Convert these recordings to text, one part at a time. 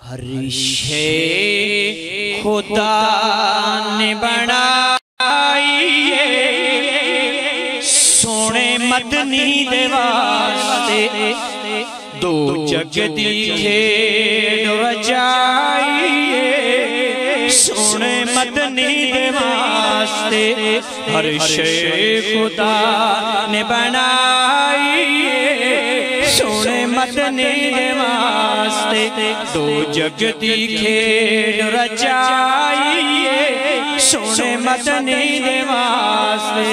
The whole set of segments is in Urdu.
ہر شے خدا نے بنائی سونے مدنی دے واسطے دو جگ دی کھیڑ رچائی سونے مدنی دے واسطے ہر شے خدا نے بنائی سونے مدنی دے واسطے دو جگ دی کھیڑ رچائی سونے مدنی دے واسطے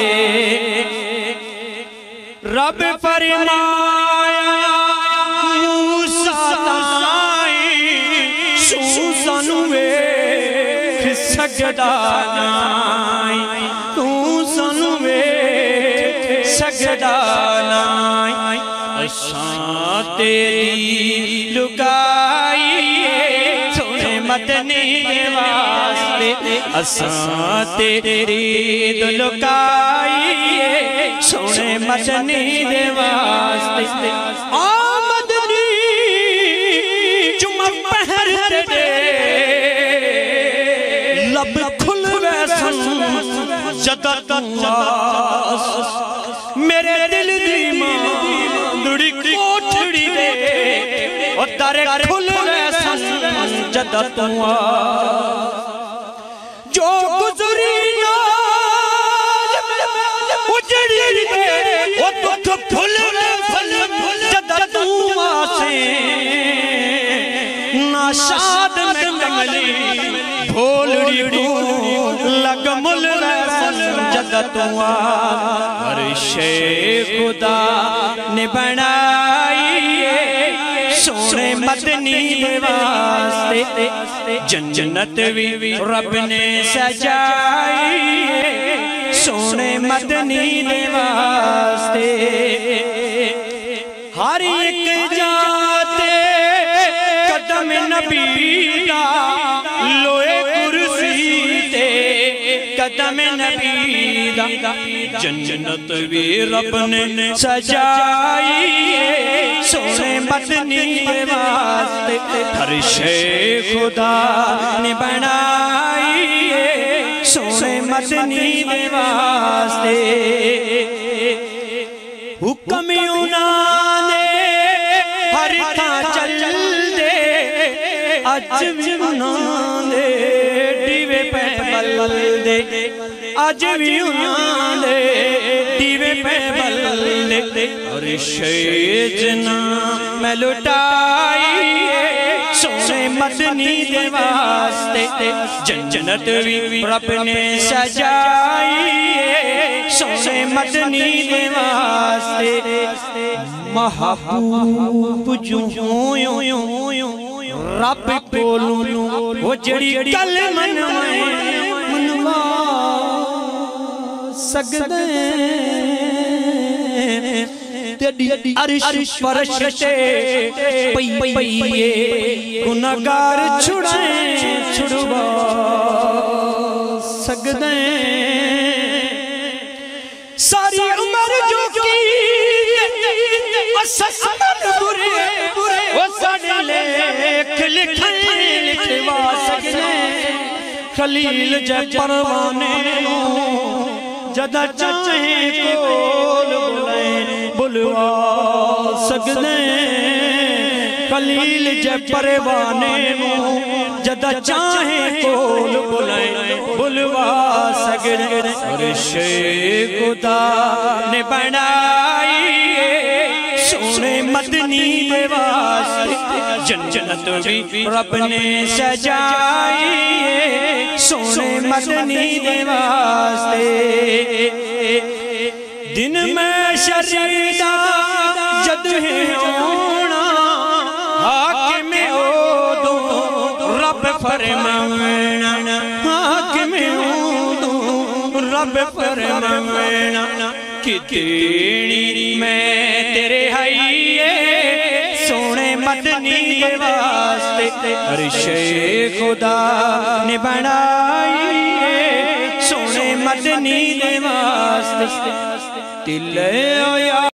رب فرمایا موسیٰ تسائی سوسن ویکھ سجدہ نائی تو سن ویکھ سجدہ نائی اساں تیری لکائی سونے مدنی دے واسطے اساں تیری لکائی سونے مدنی دے واسطے آمدنی جمع پہر دے لب کھل ویسن جدت واس میرے دل دی ماندڑی کوٹھڑی دے اور در کھل ویسن جدت واس جو گزری اجڑی دے وہ دکھ پھل جدت واسے ناشاد میں کملی بھولڑی کو لگ مل ویسن جدت واس ہر شے خدا نے بنائی سونے مدنی دے واسطے جنت بھی رب نے سجائی سونے مدنی دے واسطے ہر ایک جاتے قدم نبی دا لوئے کرسی تے قدم نبی دا جنت بھی رب نے سجائی سونے مدنی دے واسطے ہر شے خدا نے بنائی سونے مدنی دے واسطے حکم انہاں ہر تھا چل دے اج بھی انہاں دے دیوے پہ بل دے اج بھی انہاں دے دیوے پہ بل دے اور شے جنا میں لٹائی سونے مدنی دے واسطے جنت بھی رب نے سجائی سونے مدنی دے واسطے محبوب جو رب بولوں وہ جڑی کل منوا سکدے عرش فرشتے پئیے گناہگار چھڑائیں چھڑوا سکدے ساری عمر جو کی اسسمن برے وہ ساڑھے لکھ لکھوا سکدے خلیل جے پروانے جدہ چاہیں کول بلوا سکدے خلیل جے پروانے جدہ چاہیں کول بلوا سکدے اور شے خدا نے بنائی سونے مدنی دے واسطے جنت بھی رب نے سجائی سونے مدنی دے واسطے دن میں شریدہ جد ہے ہونا حاکم عودو رب فرمانا حاکم عودو رب فرمانا کتنی میں تیرے ہائیے سونے مدنی دے واسطے ہر شے خدا نے بنائی سونے مدنی دے واسطے دل آیا